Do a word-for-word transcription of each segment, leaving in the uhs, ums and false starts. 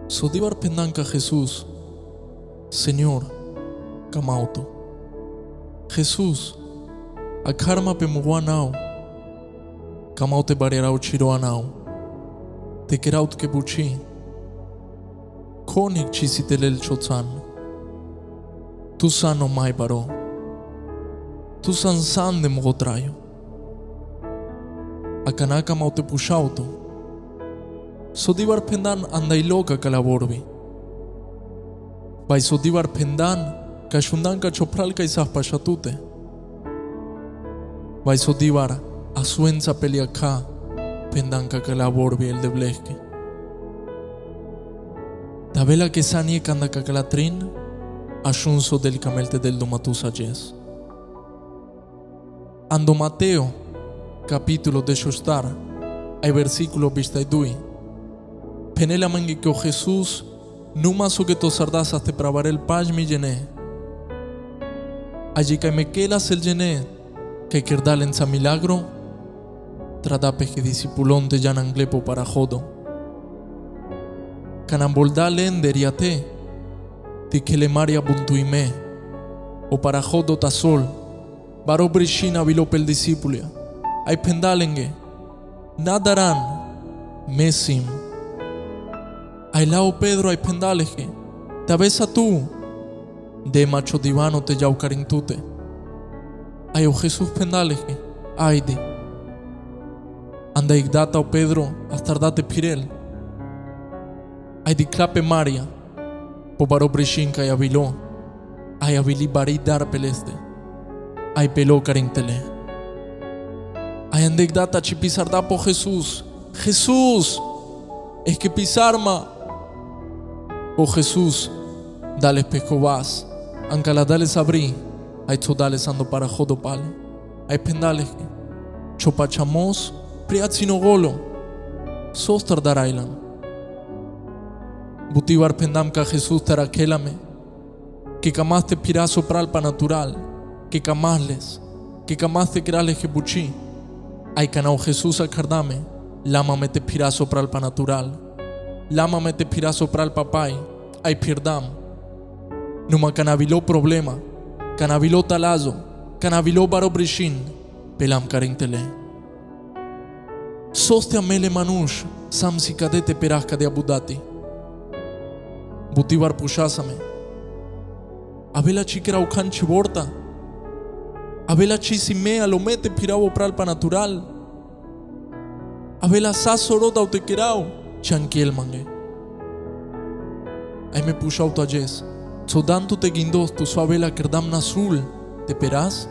Sodibar pendanka Jesús, Señor, kamauto. Jesús, akarma pemuguanao, kamaute barerau chiroanao, te keraut kebuchi, konik chisitelel chotzan, tu sano mai baro, tu san san de mogotrayo, akanaka maute pushauto, sodibar pendan andai loca calaborbi, bai sodibar pendan kashundanka chopral kaisah pashatute, bai sodibar asuenza peliaka pendanka calaborbi el de blesque. Tabela que sanie kanda kakalatrin, ashunso del camelte del domatusa yes. Ando Mateo, capítulo de Shostar, hay versículo vistaidui. Penela mangi que Jesús, numa so que to sardas te pravar el paj mi llené. Allí que me quelas el llené, que querdal en sa milagro, tradape que discipulón de yan anglepo para jodo. Canamboldale en deriate, ti que le maria buntuime, o para jodo tasol, baro brishina vilopel discipulia, ay pendalenge, nadarán, mesim. Ay lao Pedro ay pendaleje, tabesa tú, de macho divano te yaucarintute. Ay o Jesús pendaleje, ay de. Anda igdata o Pedro, astardate pirel. Ay di clape Maria, po baro brishinka y aviló, ay avili bari dar peleste, ay pelo carintele. Ay anda igdata chipisarda po Jesús, Jesús, es que pisarma. Oh Jesús, dale pescobas, ancala dale sabrí, ay to dale sando para jodo pale, ay pendale, chopachamos, priatzino golo, sostar darailan. Butibar pendamka Jesús tarakelame, que jamás te pirá sopral pa natural, que jamás les, que jamás te creales que buchi, ay canao Jesús acardame, lama me te pirá sopral pa natural. Lama me te pirá sopral papay, ay pierdam. Numa canavilo problema, canavilo talazo, canavilo baro brishin, pelam carintele. Soste amele manush, sam si cadete perasca de abudati. Butibar pushasame. Abela chiquera ucan chiborta. Abela chisimea lo mete pirabo pral pa natural. Abela sasorota utequerao. Chanquiel mangue. Ay me puxa auto ayes. Sodanto te guindos tu suave la kerdam nazul. ¿Te perás?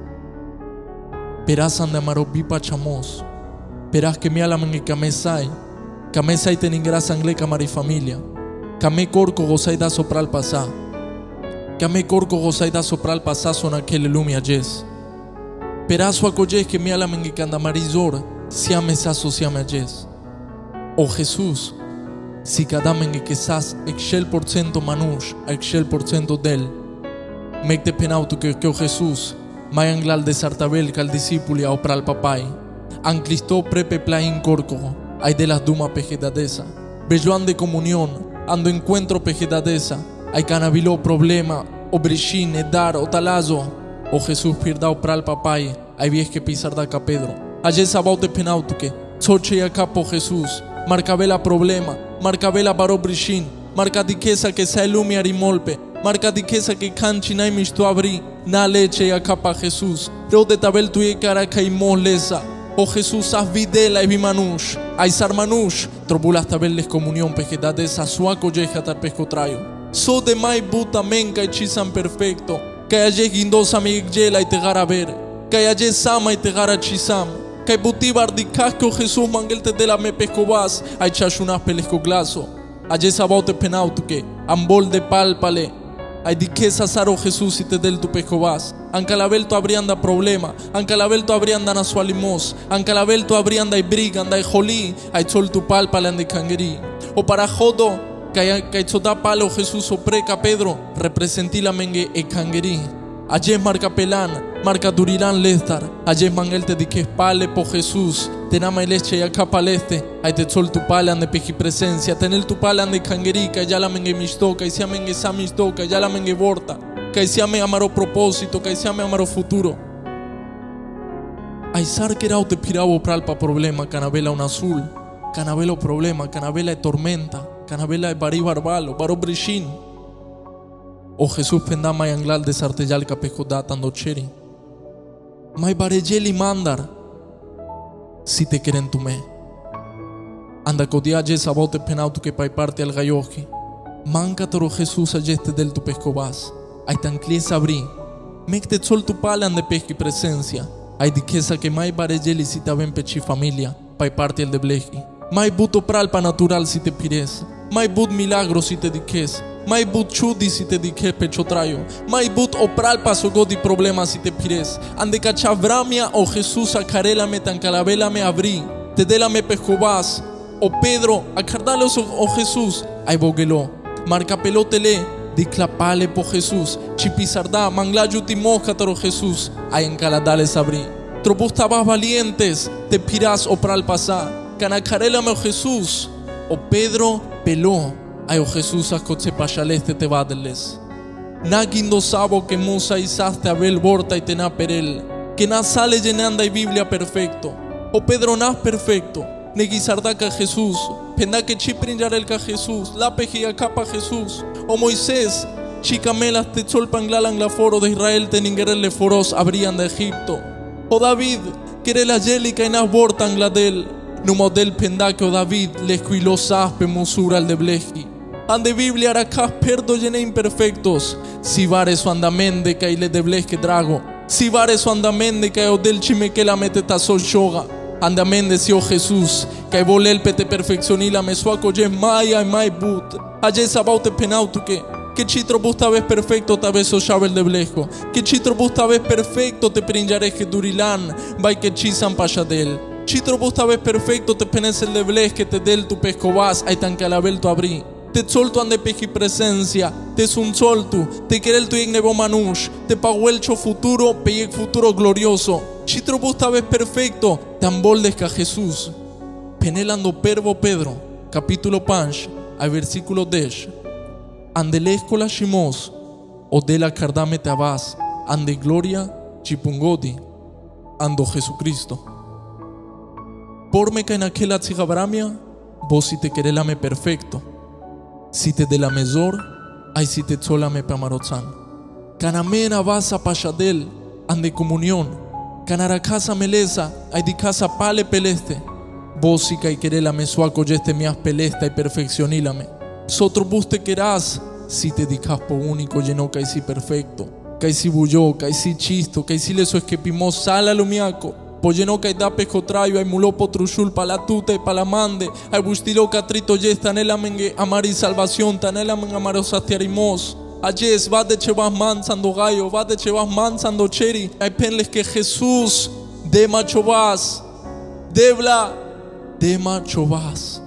Perás ande amaro bipa chamos. Perás que me alaman y camesai. Camesai teningra angle camari familia. Came corco gozai da sopral pasá. Came corco gozai da sopral pasá son aquel lumi ayes. Perás o acoyes que me alaman y candamarizor. Siame saso siame ayes. Oh Jesús, si cada men que quizás excel por ciento manush, excel por ciento del, mecte penauto que que Jesús, mayanglal de sartabel cal discípulo o pral papay, anclistó prepe plain corco, hay de las duma pejedadesa, belloan de comunión, ando encuentro pejedadesa, hay canavilo problema, o brishin, edar o talazo, oh Jesús pierda o pral papay, hay vies que pisar da capedro, ayer sabau de penauto que, soche y acá por Jesús, marcabela problema, marcabela baro brishin, marca diquesa que sa elumi arimolpe, marca diquesa que canchina y misto abrí, na leche y acá pa Jesús, reo de tabel tu y cara que lesa, oh Jesús haz videla y bimanush, ay sarmanush, trobulas tabeles comunión pejedad de esa suaco yeja tar pescotrayo, so de mai buta menca y chisan perfecto, que aye guindosa mi yela y te gara ver, que aye sama y te gara chisam, que butibar di casco Jesús mangelte de la me pescobas, ay chashunas pelesco glaso, aye sabote penauto que, ambol de pálpale, ay di que sasaro Jesús y te del tu pescobas, ancalabelto abrianda problema, ancalabelto abrianda nasualimos, ancalabelto abrianda y briganda y jolí, ay sol tu pálpale ande canguerí, o para jodo, que ay chota palo Jesús o preca Pedro, representí la mengue e canguerí, aye marca pelana, marca Durilán Lestar, ayer mangel te diques pale por Jesús, tenama y leche y acá paleste, ay te sol tu palan de peji presencia, tener tu palan de canguerica, ya la mengue mistoca, y se amengue sa mistoca, ya la mengue borta, que se ame amaro propósito, que se ame amaro futuro. Ay sar que era te pirabo pralpa problema, canabela un azul, canabela problema, canabela de tormenta, canabela de barí barbalo, baro brishin. O Jesús pendama y anglal de sartellal capejoda tando cheri. Mai barejeli mandar, si te quieren tu me. Anda codia esa bote penau tu que pai parte al galloji. Manca toro Jesús a este del tu pescobas. Ay tan clies abrí. Mecte sol tu palan de pesca y presencia. Ay diquesa que mai barejeli si te ven pechi familia. Pai parte el de bleji. Mai buto pralpa natural si te pires. Mai but milagro si te diques. Mai but chudi si te diques pecho trayo. Mai but opral paso godi problema si te pires. Ande cachavramia o Jesús a carela me tan calabela me abrí. Te dela me pescobas. O Pedro a cardalos o Jesús. Ay boguelo. Marca pelotele. Diclapale po Jesús. Chipisarda manglayu timosca toro Jesús. Ay en caladales abrí. Tropustabas valientes. Te pirás opral pasá. Canacarela me o Jesús. O Pedro peló. Ay o Jesús ascoche pachaleste te vadeles. Na guindo sabo que musa isaste abel borta y tena perel. Que na sale llenanda y Biblia perfecto. O Pedro nas perfecto. Neguizarda ca Jesús. Penda que chiprinjar el ca Jesús. La pejía capa Jesús. O Moisés. Chicamelas te cholpanglalan la foro de Israel teningerele foros abrían de Egipto. O David. Quere la yélica y nas bortan la del. No model penda que o David les cuilos aspe musura al de bleji. Ande Biblia aracas perdo llene imperfectos. Si vare su andamende que le de bleje drago. Si vare su andamende que o del chime que la mete tasol shoga. Andamende si o Jesús. Que volel pete perfeccioní la mesuaco ye maya y mai but. Aye sabaute penautu que. Que chitro busta vez perfecto ta vez o el de blejo. Que chitro busta vez perfecto te prinjaré que durilán. Vai que chisan payadel. Chitro busta vez perfecto te penes el de bles que te del tu pescobas. Ay tan calabel tu abrí. Te solto ande peji presencia, te sun soltu, te querel tu ignebo manush, te paguelcho futuro, peyek futuro glorioso. Chitro busta vez perfecto, tan boldes que a Jesús. Penelando pervo Pedro, capítulo panch, al versículo diez. Andelesco la shimos, o de la cardame te abas, ande gloria, chipungodi, ando Jesucristo. Por me que en aquella tzigabramia, vos si te querelame perfecto. Si te de la mesor, ay si te cholame pamarotzan. Canamena vas a pachadel, ande comunión. Canara casa meleza, ay di casa pale peleste. Vos si que querela mesuaco yeste mias pelesta y perfeccionílame. Sotro buste querás, si te dicas po único lleno que si perfecto. Que si bulló, que si chisto, que si leso esquepimos sala lumiaco. Polleno que da pesco trayo, ay mulo potrushul pa la tuta y pa la mande, ay bustilo catrito yes, tanela mengue amar y salvación, tanela men amaros astiarimos. Ayes, va de chevas mansando gallo, va de chevas mansando cheri, ay penles que Jesús, de macho vas, debla, de macho vas.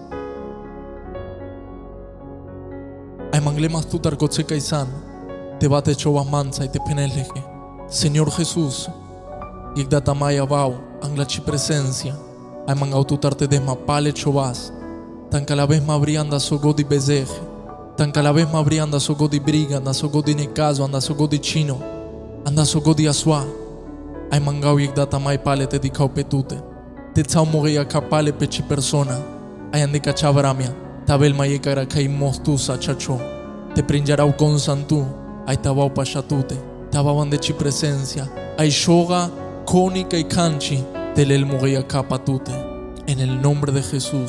Ay manglemas tu tarcocheca y san, te va de chovas mansa y te penles que, Señor Jesús, y datamaya bau, angla chi presencia, ay man autotarte de mapale chovas, tan cada vez más brianda so godi bezeje, tan cada vez más brianda so godi briga, anda so godi necaso, anda so godi chino, anda so godi asua, ay mangau y datamay pale te dicao petute, te tsao mogia capale pechi persona, ay ande cachabramia, tabel mayekara kai mostusa chacho, te prinjarau con santu, ay tabau pachatute, tababan de chi presencia, ay shoga, cónica y canchi del el mogia capatute en el nombre de Jesús.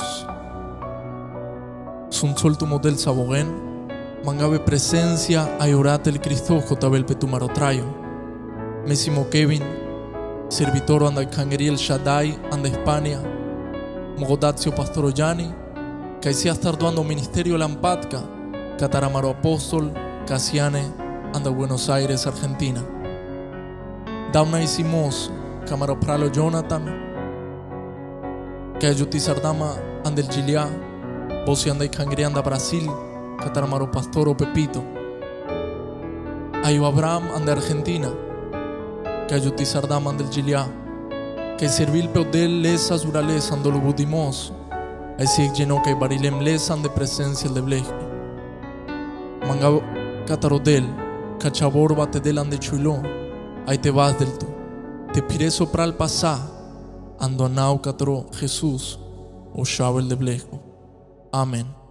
Sun sol tu model sabogen, mangabe presencia ayorate el Cristo jotabel petumarotrayo. Mesimo Kevin, servitoro anda Cangeriel Shaddai, anda España, Mogodatio Pastoroyani, Caisia tarduando ministerio Lampatka, Cataramaro Apóstol, Casiane, anda Buenos Aires, Argentina. Dauna hicimos Camaro Pralo Jonathan, que ayutizardama andel Gilia, Bosi anda y Cangri anda Brasil, Cataramaro Pastoro Pepito, Ayo Abraham anda Argentina, que ayutizar daman del Gilead, que servil peodel lesas urales andolo budimos, ay sig lleno que barilem lesan de presencia de blejni. Manga catarodel, cachabor bate delan de chulo, ay te vas del tu, te pire sopral pasá, ando anau cataro Jesús, o shabel de blejo. Amén.